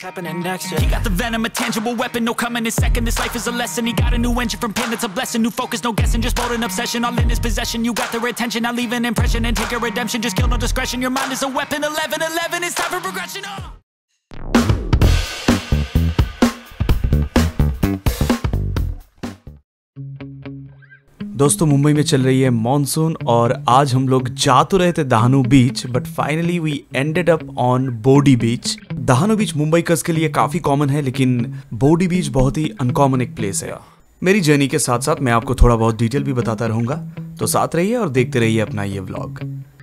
happening next? Yeah. He got the venom, a tangible weapon, no coming in second. This life is a lesson. He got a new engine from pain, that's a blessing. New focus, no guessing, just bold and obsession. All in his possession, you got their attention. Now leave an impression and take a redemption. Just kill no discretion. Your mind is a weapon. 11-11, it's time for progression. दोस्तों मुंबई में चल रही है monsoon और आज हम लोग जा तो रहे थे Dahanu beach, but finally we ended up on Bordi beach. Dahanu beach Mumbaikars के लिए काफी कॉमन है, लेकिन बोडी बीच बहुत ही अनकॉमन एक प्लेस है। मेरी जर्नी के साथ साथ मैं आपको थोड़ा बहुत डिटेल भी बताता रहूंगा, तो साथ रहिए और देखते रहिए अपना ये vlog.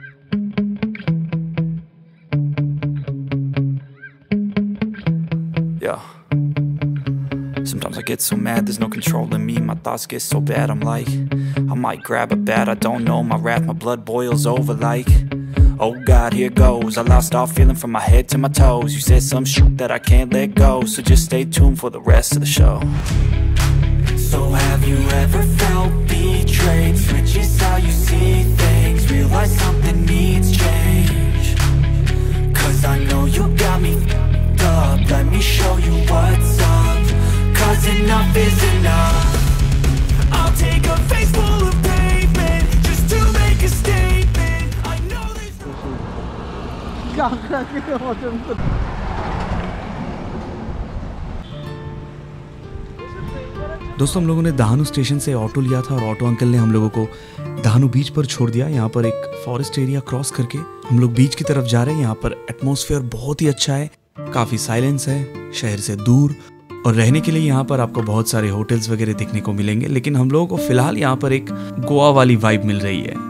Sometimes I get so mad, there's no controlling me. My thoughts get so bad, I'm like, I might grab a bat, I don't know. My wrath, my blood boils over like, oh God, here goes. I lost all feeling from my head to my toes. You said some shit that I can't let go, so just stay tuned for the rest of the show. So have you ever felt betrayed? Switches how you see things, realize something needs change. Cause I know you got me f***ed up, let me show you what's up. Cause enough is enough. I'll take a face full of pavement just to make a statement. I know this. दोस्तों हम लोगों ने Dahanu station से auto लिया था और auto uncle ने हम लोगों को दहानू बीच पर छोड़ दिया। यहाँ पर एक फॉरेस्ट एरिया क्रॉस करके हम लोग बीच की तरफ जा रहे हैं। यहाँ पर एटमॉस्फेयर बहुत ही अच्छा है, काफी साइलेंस है, शहर से दूर, और रहने के लिए यहाँ पर आपको बहुत सारे होटल्स वगैरह देखने को मिलेंगे। लेकिन हम लोगों को फिलहाल यहाँ पर एक गोवा वाली वाइब मिल रही है।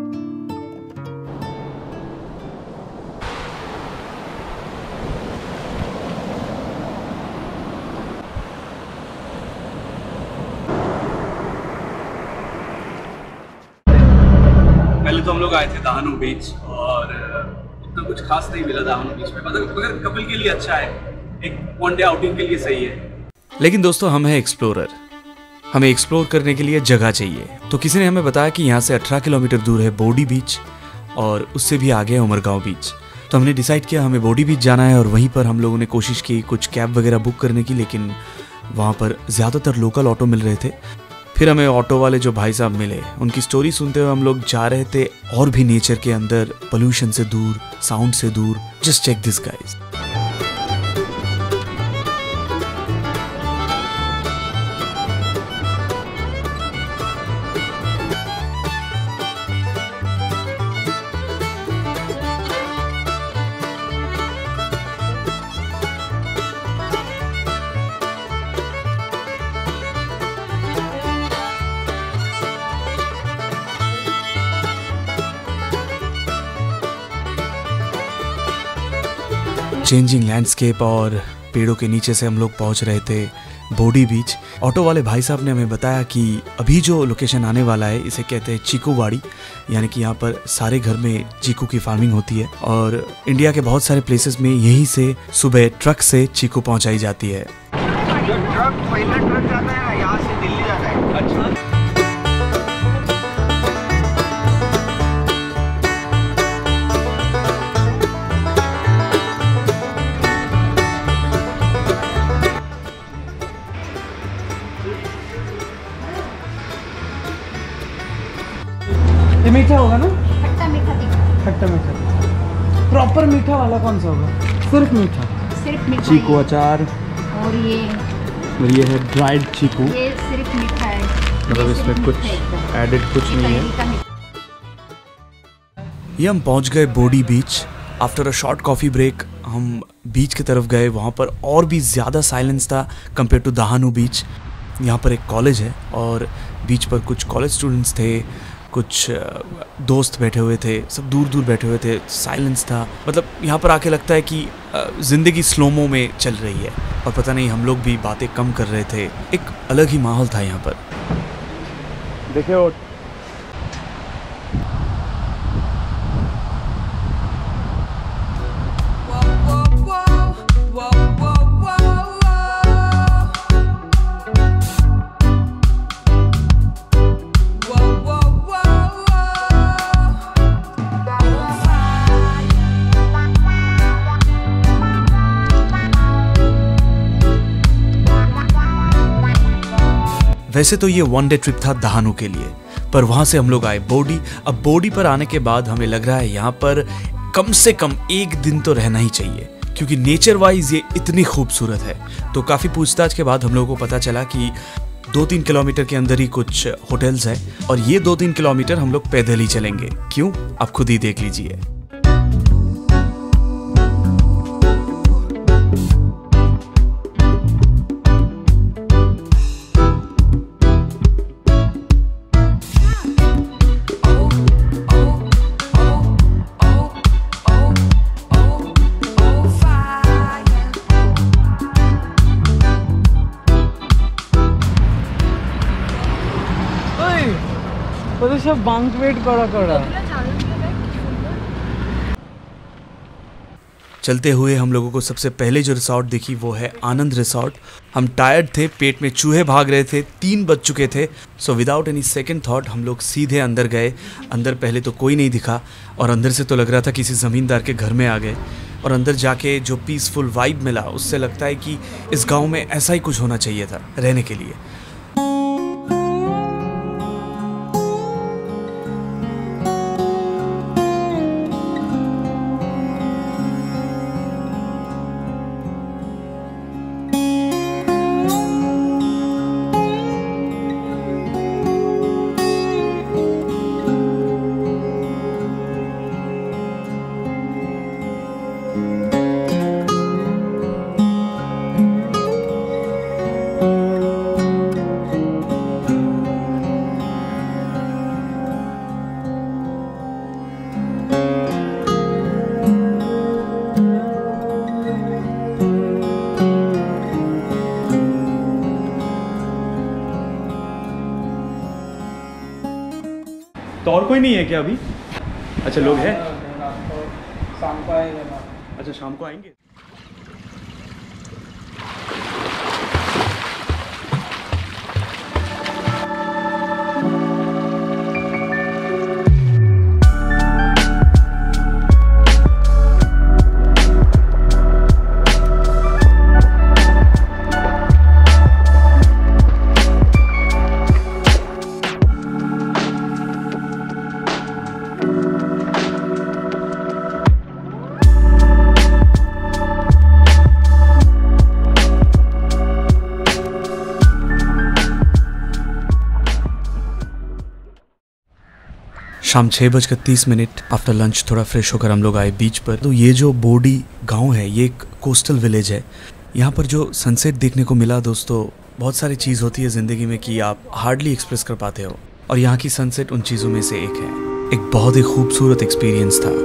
पहले तो हम लोग आए थे दहानू बीच और उतना कुछ खास नहीं मिला दहानू बीच में, मतलब अगर कपल के लिए अच्छा है, एक वन डे आउटिंग के लिए सही है। लेकिन दोस्तों हम हैं एक्सप्लोरर, हमें एक्सप्लोर करने के लिए जगह चाहिए। तो किसी ने हमें बताया कि यहाँ से 18 किलोमीटर दूर है बोडी बीच और उससे भी आगे है उमरगांव बीच। तो हमने डिसाइड किया हमें बोडी बीच जाना है और वहीं पर हम लोगों ने कोशिश की कुछ कैब वगैरह बुक करने की, लेकिन वहाँ पर ज़्यादातर लोकल ऑटो मिल रहे थे। फिर हमें ऑटो वाले जो भाई साहब मिले, उनकी स्टोरी सुनते हुए हम लोग जा रहे थे और भी नेचर के अंदर, पोल्यूशन से दूर, साउंड से दूर। Just check this guys. Changing landscape और पेड़ों के नीचे से हम लोग पहुंच रहे थे बोडी बीच। ऑटो वाले भाई साहब ने हमें बताया कि अभी जो लोकेशन आने वाला है इसे कहते हैं चीकू वाड़ी, यानी कि यहाँ पर सारे घर में चीकू की फार्मिंग होती है और इंडिया के बहुत सारे प्लेसेस में यहीं से सुबह ट्रक से चीकू पहुँचाई जाती है। पहला ट्रक जाता है ना, यहाँ से दिल्ली जाता है। अच्छा। ये मीठा होगा ना? खट्टा मीठा तीखा। खट्टा मीठा। प्रॉपर मीठा वाला कौन सा होगा? सिर्फ मीठा। सिर्फ मीठा। चीकू अचार। और ये है ड्राइड चीकू। ये सिर्फ मीठा है, मतलब इसमें कुछ एडेड कुछ नहीं है। ये हम पहुंच गए Bordi beach. After a short coffee break हम बीच की तरफ गए। वहाँ पर और भी ज़्यादा साइलेंस था कंपेयर टू दहानू बीच। यहाँ पर एक कॉलेज है और बीच पर कुछ कॉलेज स्टूडेंट्स थे, कुछ दोस्त बैठे हुए थे, सब दूर दूर बैठे हुए थे। साइलेंस था, मतलब यहाँ पर आके लगता है कि ज़िंदगी स्लोमो में चल रही है। और पता नहीं हम लोग भी बातें कम कर रहे थे, एक अलग ही माहौल था यहाँ पर। देखिए वैसे तो ये वन डे ट्रिप था दहानू के लिए, पर वहां से हम लोग आए बोडी। अब बोडी पर आने के बाद हमें लग रहा है यहाँ पर कम से कम एक दिन तो रहना ही चाहिए, क्योंकि नेचर वाइज ये इतनी खूबसूरत है। तो काफ़ी पूछताछ के बाद हम लोगों को पता चला कि 2-3 किलोमीटर के अंदर ही कुछ होटल्स है, और ये 2-3 किलोमीटर हम लोग पैदल ही चलेंगे। क्यों, आप खुद ही देख लीजिए। सब बांक वेट करा चलते हुए हम लोगों को सबसे पहले जो रिसॉर्ट दिखी वो है आनंद रिसॉर्ट। हम टायर्ड थे, पेट में चूहे भाग रहे थे, 3 बज चुके थे। So without any second thought हम लोग सीधे अंदर गए। अंदर पहले तो कोई नहीं दिखा, और अंदर से तो लग रहा था किसी ज़मींदार के घर में आ गए। और अंदर जाके जो पीसफुल वाइब मिला, उससे लगता है कि इस गाँव में ऐसा ही कुछ होना चाहिए था रहने के लिए। तो और कोई नहीं है क्या अभी? अच्छा, लोग हैं, शाम को आएगा। अच्छा शाम को आएंगे। शाम 6:30 आफ्टर लंच थोड़ा फ्रेश होकर हम लोग आए बीच पर। तो ये जो बोडी गांव है, ये एक कोस्टल विलेज है। यहाँ पर जो सनसेट देखने को मिला दोस्तों, बहुत सारी चीज़ होती है ज़िंदगी में कि आप हार्डली एक्सप्रेस कर पाते हो, और यहाँ की सनसेट उन चीज़ों में से एक है। एक बहुत ही खूबसूरत एक्सपीरियंस था।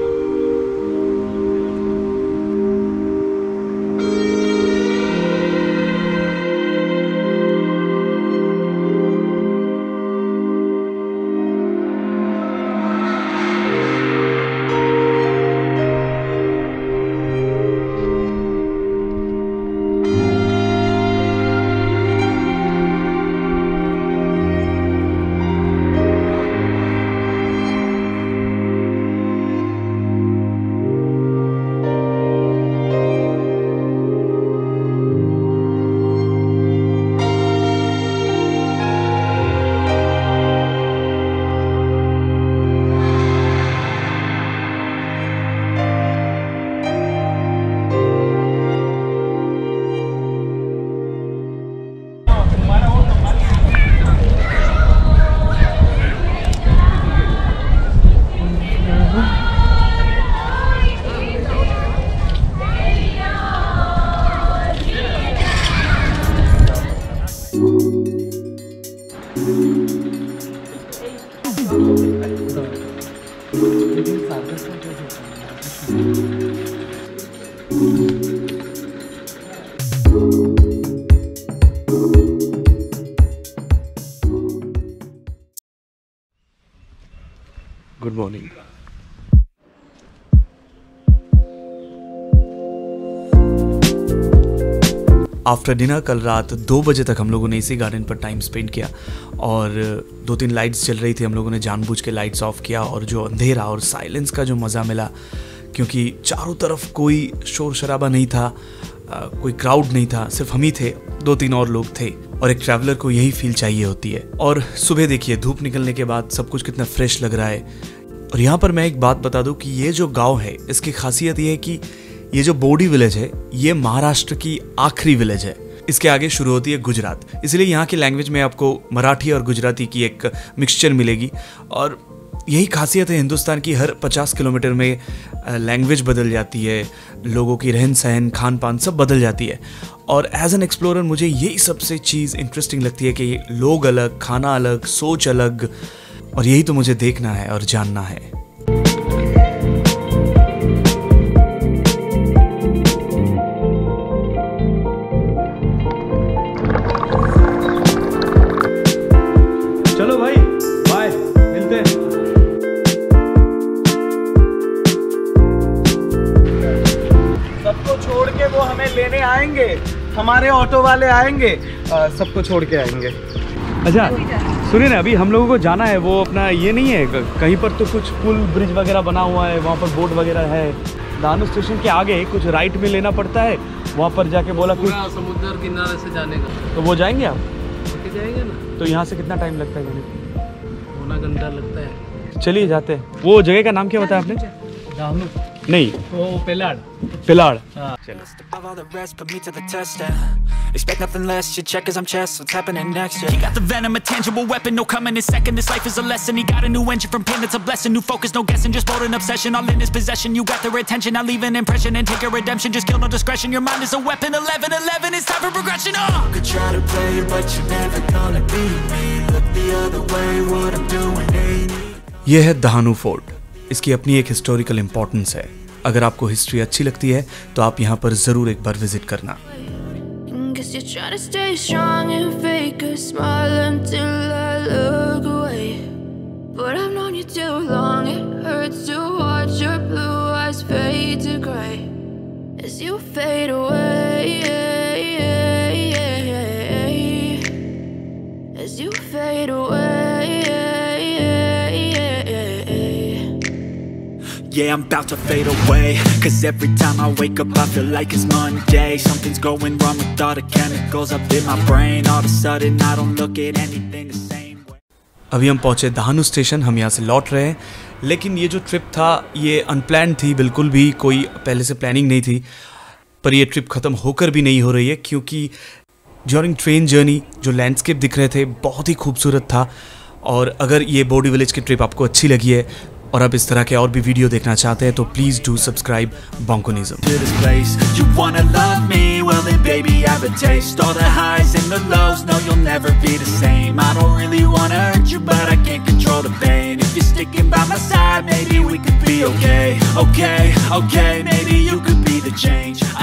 Good morning. आफ्टर डिनर कल रात 2 बजे तक हम लोगों ने इसी गार्डन पर टाइम स्पेंड किया, और 2-3 लाइट्स चल रही थी। हम लोगों ने जानबूझ के लाइट्स ऑफ किया, और जो अंधेरा और साइलेंस का जो मज़ा मिला, क्योंकि चारों तरफ कोई शोर शराबा नहीं था, कोई क्राउड नहीं था, सिर्फ हम ही थे, 2-3 और लोग थे। और एक ट्रैवलर को यही फील चाहिए होती है। और सुबह देखिए धूप निकलने के बाद सब कुछ कितना फ्रेश लग रहा है। और यहाँ पर मैं एक बात बता दूं कि ये जो गांव है इसकी खासियत ये है कि ये जो बोडी विलेज है ये महाराष्ट्र की आखिरी विलेज है। इसके आगे शुरू होती है गुजरात, इसलिए यहाँ की लैंग्वेज में आपको मराठी और गुजराती की एक मिक्सचर मिलेगी। और यही खासियत है हिंदुस्तान की, हर 50 किलोमीटर में लैंग्वेज बदल जाती है, लोगों की रहन सहन खान पान सब बदल जाती है। और एज एन एक्सप्लोरर मुझे यही सबसे चीज़ इंटरेस्टिंग लगती है कि लोग अलग, खाना अलग, सोच अलग, और यही तो मुझे देखना है और जानना है। चलो भाई, बाय, मिलते हैं। सबको छोड़ के वो हमें लेने आएंगे, हमारे ऑटो वाले आएंगे, सबको छोड़ के आएंगे। अच्छा सुनिए ना, अभी हम लोगों को जाना है, वो अपना ये नहीं है कहीं पर तो कुछ पुल ब्रिज वगैरह बना हुआ है, वहाँ पर बोट वगैरह है। दानू स्टेशन के आगे कुछ राइट में लेना पड़ता है, वहाँ पर जाके बोला कुछ समुद्र किनारे से जाने का। तो वो जाएंगे आप? जाएंगे ना। तो यहाँ से कितना टाइम लगता है जाने? पौना घंटा लगता है। चलिए जाते हैं। वो जगह का नाम क्या बताया आपने? दानू नहीं, वो पेलाड़। पिलाड़। Above all the rest, put me to the test and expect nothing less. Your check as I'm chess, what's happening next? Yeah. He got the venom, a tangible weapon, no coming in second. This life is a lesson. He got a new engine from pain, that's a blessing. New focus, no guessing, just bold and obsession. All in his possession, you got their attention. Now leave an impression and take your redemption. Just kill no discretion. Your mind is a weapon. 11-11, it's time for progression. You could try to play, but you're never gonna beat me. Look the other way, what I'm doing ain't it. यह है Dahanu fort. इसकी अपनी एक historical importance है। अगर आपको history अच्छी लगती है तो आप यहाँ पर जरूर एक बार विजिट करना। Guess you're trying to stay strong and fake a smile until I look away. But I've known you too long, it hurts to watch your blue eyes fade to gray as you fade away, as you fade away. Yeah, I'm about to fade away, 'cause every time I wake up I feel like it's Monday. Something's going wrong with all the chemicals up in my brain. All of a sudden I don't look at anything the same way. अभी हम पहुंचे Dahanu station, हम यहाँ से लौट रहे हैं। लेकिन ये जो ट्रिप था ये अनप्लान्ड थी, बिल्कुल भी कोई पहले से प्लानिंग नहीं थी। पर ये ट्रिप ख़त्म होकर भी नहीं हो रही है, क्योंकि ड्यूरिंग ट्रेन जर्नी जो लैंडस्केप दिख रहे थे बहुत ही खूबसूरत था। और अगर ये बोडी विलेज की ट्रिप आपको अच्छी लगी है और आप इस तरह के और भी वीडियो देखना चाहते हैं तो प्लीज़ डू सब्सक्राइब बोंकोनिज्म। To this place, you wanna love me? Well then baby I have a taste. All the highs and the lows, no you'll never be the same. I don't really wanna hurt you but I can't control the pain. If you're sticking by my side maybe we could be okay. Okay, maybe you could be the change.